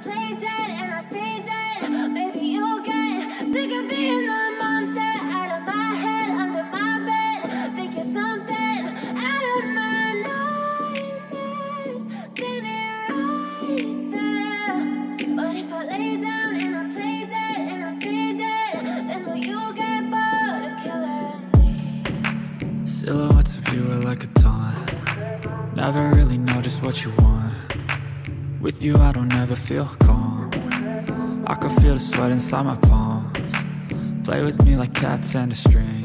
play dead and I stay dead. Maybe you'll get sick of being the monster out of my head, under my bed. Think you're something out of my nightmares, standing right there. But if I lay down and I play dead and I stay dead, then will you get bored of killing me? Silhouettes of you are like a taunt. Never really know just what you want. With you I don't ever feel calm. I can feel the sweat inside my palms. Play with me like cats and a string.